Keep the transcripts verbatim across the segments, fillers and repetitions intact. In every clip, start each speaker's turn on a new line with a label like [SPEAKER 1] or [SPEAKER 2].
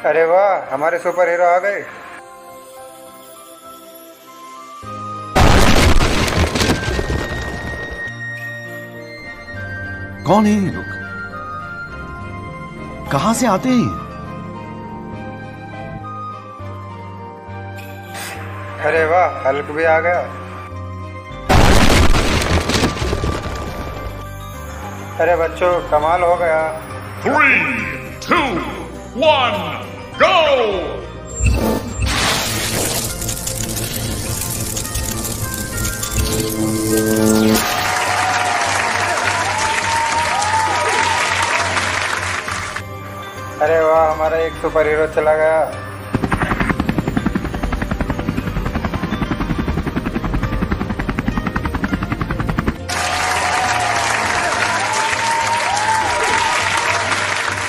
[SPEAKER 1] अरे वाह, हमारे सुपर हीरो आ गए।
[SPEAKER 2] कौन है ये लोग? कहां से आते हैं?
[SPEAKER 1] अरे वाह, हल्क भी आ गया। अरे बच्चों, कमाल हो गया।
[SPEAKER 3] Three, two, one, go!
[SPEAKER 1] अरे वाह, हमारा एक सुपर हीरो चला गया।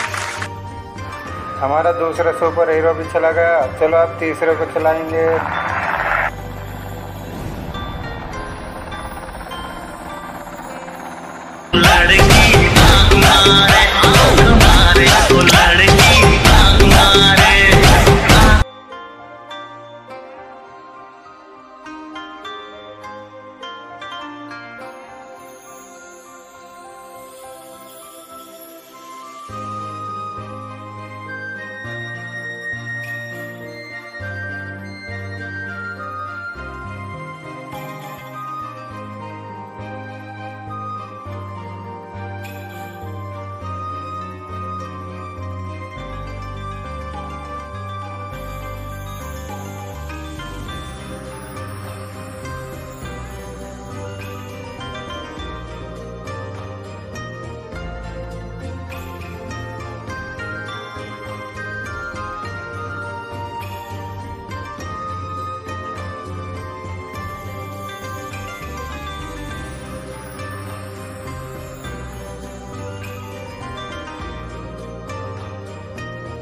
[SPEAKER 1] हमारा दूसरा सुपर हीरो भी चला गया। चलो अब तीसरे को चलाएंगे।